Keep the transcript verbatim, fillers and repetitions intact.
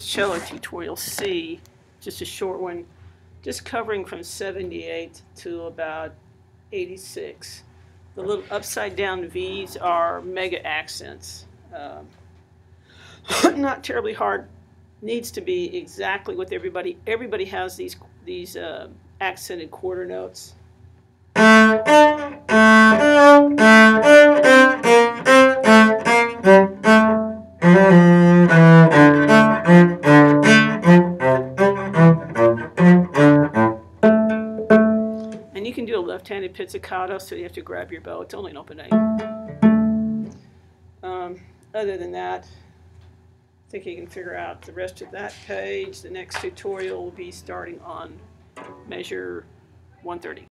cello tutorial C, just a short one, just covering from seventy-eight to about eighty-six. The little upside down V's are mega accents. Um, not terribly hard. Needs to be exactly with everybody. Everybody has these these uh, accented quarter notes. And you can do a left-handed pizzicato, so you have to grab your bow. It's only an open A. Um, other than that, I think you can figure out the rest of that page. The next tutorial will be starting on measure one thirty.